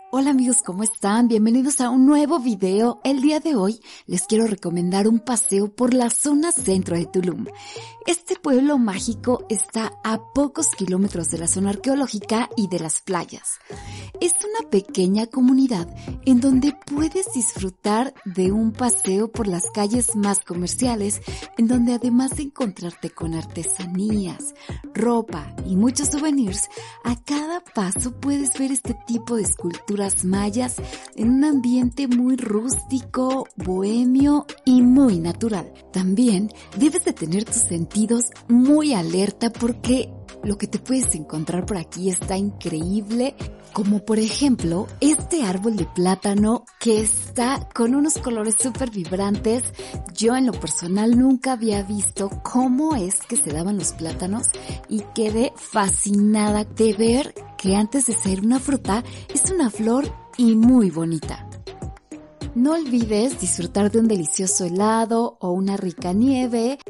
Hola amigos, ¿cómo están? Bienvenidos a un nuevo video. El día de hoy les quiero recomendar un paseo por la zona centro de Tulum. Este pueblo mágico está a pocos kilómetros de la zona arqueológica y de las playas. Es una pequeña comunidad en donde puedes disfrutar de un paseo por las calles más comerciales, en donde además de encontrarte con artesanías, ropa y muchos souvenirs, a cada paso puedes ver este tipo de esculturas mayas en un ambiente muy rústico, bohemio y muy natural. También debes de tener tus sentidos muy alerta porque lo que te puedes encontrar por aquí está increíble, como por ejemplo este árbol de plátano que está con unos colores súper vibrantes. Yo en lo personal nunca había visto cómo es que se daban los plátanos y quedé fascinada de ver que antes de ser una fruta es una flor y muy bonita. No olvides disfrutar de un delicioso helado o una rica nieve.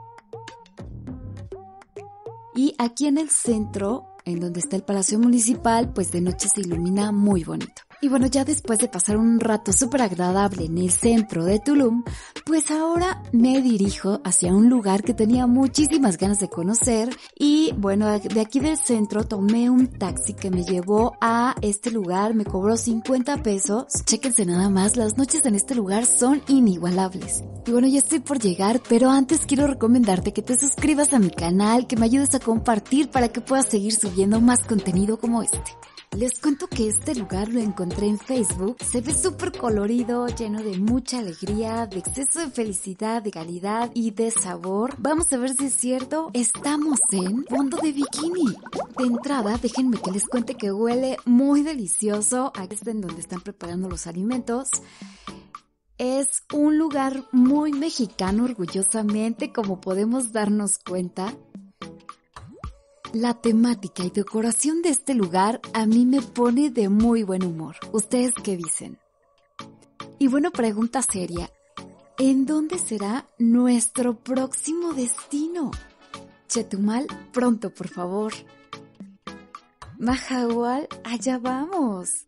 Y aquí en el centro, en donde está el Palacio Municipal, pues de noche se ilumina muy bonito. Y bueno, ya después de pasar un rato súper agradable en el centro de Tulum, pues ahora me dirijo hacia un lugar que tenía muchísimas ganas de conocer. Y bueno, de aquí del centro tomé un taxi que me llevó a este lugar, me cobró 50 pesos. Chéquense nada más, las noches en este lugar son inigualables. Y bueno, ya estoy por llegar, pero antes quiero recomendarte que te suscribas a mi canal, que me ayudes a compartir para que puedas seguir subiendo más contenido como este. Les cuento que este lugar lo encontré en Facebook, se ve súper colorido, lleno de mucha alegría, de exceso de felicidad, de calidad y de sabor. Vamos a ver si es cierto, estamos en Fondo de Bikini. De entrada, déjenme que les cuente que huele muy delicioso. Aquí está en donde están preparando los alimentos. Es un lugar muy mexicano, orgullosamente, como podemos darnos cuenta. La temática y decoración de este lugar a mí me pone de muy buen humor. ¿Ustedes qué dicen? Y bueno, pregunta seria. ¿En dónde será nuestro próximo destino? Chetumal, pronto, por favor. Mahahual, allá vamos.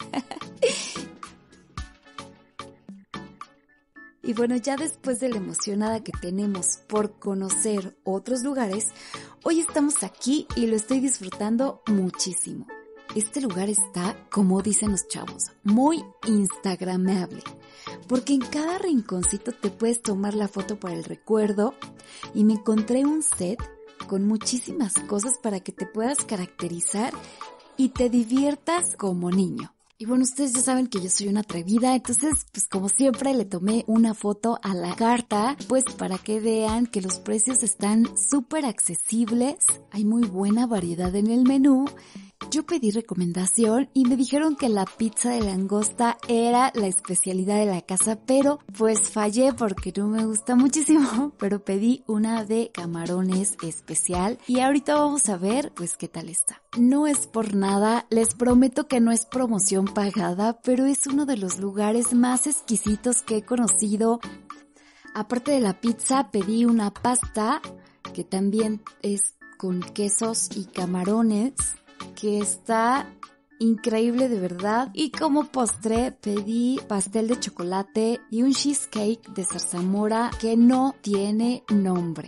Y bueno, ya después de la emocionada que tenemos por conocer otros lugares, hoy estamos aquí y lo estoy disfrutando muchísimo. Este lugar está, como dicen los chavos, muy instagramable, porque en cada rinconcito te puedes tomar la foto para el recuerdo y me encontré un set con muchísimas cosas para que te puedas caracterizar y te diviertas como niño. Y bueno, ustedes ya saben que yo soy una atrevida, entonces pues como siempre le tomé una foto a la carta, pues para que vean que los precios están súper accesibles, hay muy buena variedad en el menú. Yo pedí recomendación y me dijeron que la pizza de langosta era la especialidad de la casa, pero pues fallé porque no me gusta muchísimo, pero pedí una de camarones especial y ahorita vamos a ver pues qué tal está. No es por nada, les prometo que no es promoción pagada, pero es uno de los lugares más exquisitos que he conocido. Aparte de la pizza, pedí una pasta que también es con quesos y camarones, que está increíble de verdad. Y como postre pedí pastel de chocolate y un cheesecake de zarzamora que no tiene nombre.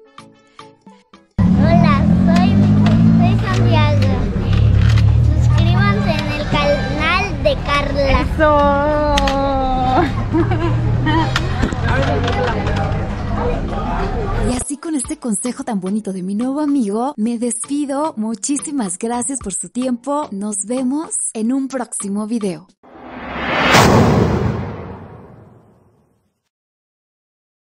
Hola, soy Santiago. Suscríbanse en el canal de Carla. Y así con este consejo tan bonito de mi nuevo amigo, me despido. Muchísimas gracias por su tiempo. Nos vemos en un próximo video.